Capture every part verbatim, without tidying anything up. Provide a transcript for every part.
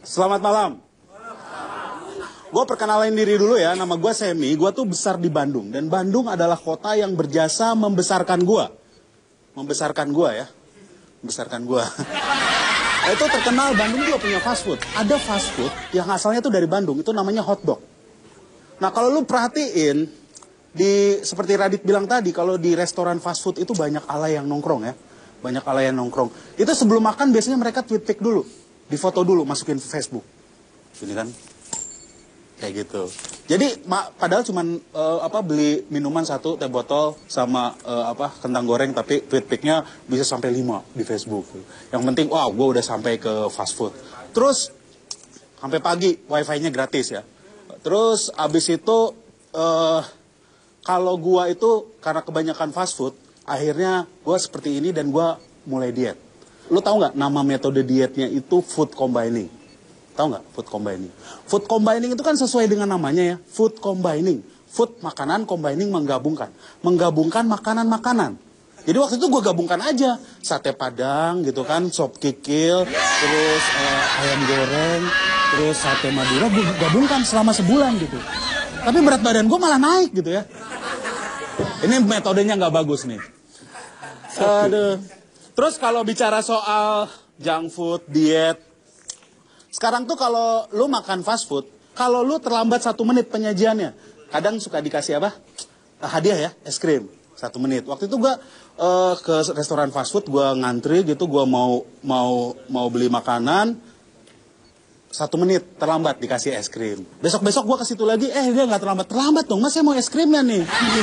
Selamat malam. Gue perkenalin diri dulu ya, nama gue Semi. Gue tuh besar di Bandung. Dan Bandung adalah kota yang berjasa membesarkan gue. Membesarkan gue ya. Membesarkan gue. Itu terkenal, Bandung juga punya fast food. Ada fast food yang asalnya tuh dari Bandung, itu namanya hotdog. Nah kalau lu perhatiin, di seperti Radit bilang tadi, kalau di restoran fast food itu banyak ala yang nongkrong ya. Banyak ala yang nongkrong. Itu sebelum makan biasanya mereka tweet pic dulu. Difoto dulu, masukin ke Facebook. Ini kan. Kayak gitu. Jadi ma, padahal cuman uh, apa beli minuman satu teh botol sama uh, apa kentang goreng, tapi tweet pic-nya bisa sampai lima di Facebook. Yang penting wow, gue udah sampai ke fast food. Terus sampai pagi wifi-nya gratis ya. Terus abis itu uh, kalau gue itu karena kebanyakan fast food, akhirnya gue seperti ini dan gue mulai diet. Lu tahu nggak nama metode dietnya itu food combining? Tahu nggak food combining? Food combining itu kan sesuai dengan namanya ya, food combining. Food makanan, combining menggabungkan. Menggabungkan makanan-makanan. Jadi waktu itu gue gabungkan aja. Sate Padang gitu kan, sop kikil, terus uh, ayam goreng, terus sate Madura, gue gabungkan selama sebulan gitu. Tapi berat badan gue malah naik gitu ya. Ini metodenya nggak bagus nih. Aduh. Terus kalau bicara soal junk food, diet, sekarang tuh kalau lu makan fast food, kalau lu terlambat satu menit penyajiannya, kadang suka dikasih apa? Hadiah ya, es krim. Satu menit. Waktu itu gua uh, ke restoran fast food, gua ngantri gitu, gua mau mau mau beli makanan, satu menit terlambat dikasih es krim. Besok-besok gua ke situ lagi, eh dia nggak terlambat. Terlambat dong, mas saya mau es krimnya nih.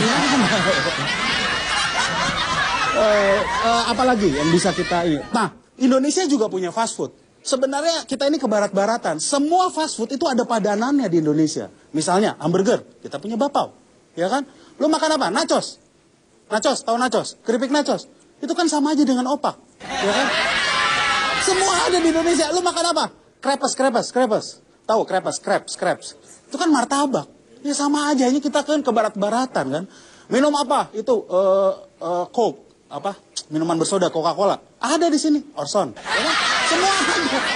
uh, uh, apalagi yang bisa kita ini? Nah, Indonesia juga punya fast food. Sebenarnya kita ini ke barat-baratan. Semua fast food itu ada padanannya di Indonesia. Misalnya hamburger, kita punya Bapau, ya kan? Lu makan apa? Nachos. Nachos, tahu nachos? Keripik nachos. Itu kan sama aja dengan opak, ya kan? Semua ada di Indonesia. Lu makan apa? Crepes, crepes, crepes. Tahu crepes, crepes, crepes. Itu kan martabak. Ya sama aja, ini kita kan ke barat-baratan kan. Minum apa? Itu uh, uh, Coke, apa? Minuman bersoda, Coca-Cola. Ada di sini, Orson. Ya kan? Semua ada.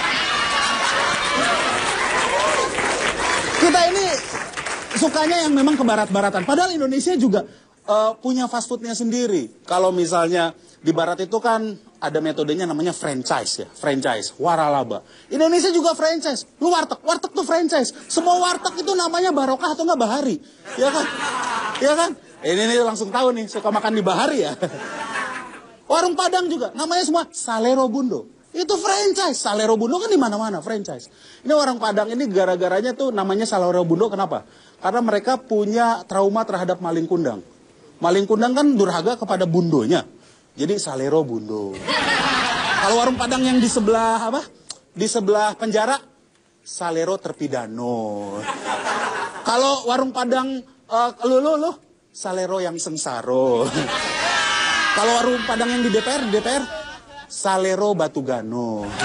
Kita ini sukanya yang memang ke barat-baratan. Padahal Indonesia juga uh, punya fast foodnya sendiri. Kalau misalnya di barat itu kan ada metodenya namanya franchise ya. Franchise, waralaba. Indonesia juga franchise. Lu warteg, warteg tuh franchise. Semua warteg itu namanya Barokah atau enggak Bahari. Ya kan? Ya kan? Ini nih langsung tahu nih, suka makan di Bahari ya. Warung Padang juga, namanya semua Salero Bundo. Itu franchise. Salero Bundo kan di mana-mana franchise. Ini orang Padang ini gara-garanya tuh namanya Salero Bundo kenapa? Karena mereka punya trauma terhadap maling kundang. Maling kundang kan durhaka kepada bundonya. Jadi Salero Bundo. Kalau warung Padang yang di sebelah apa? Di sebelah penjara, Salero Terpidano. Kalau warung Padang uh, lu lu lu Salero yang sengsaro. Kalau warung Padang yang di D P R, D P R Salero Batugano. uh,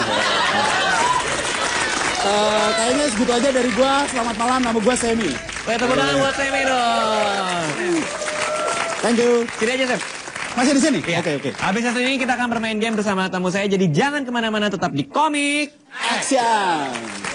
kayaknya segitu aja dari gua. Selamat malam, nama gua Semi. Oke, tepuk tangan buat Semi dong. Thank you. Sini aja, Sem. Masih di sini? Oke, Oke, oke. Okay, okay. Habis satu ini kita akan bermain game bersama tamu saya. Jadi jangan kemana-mana, tetap di Komik Action.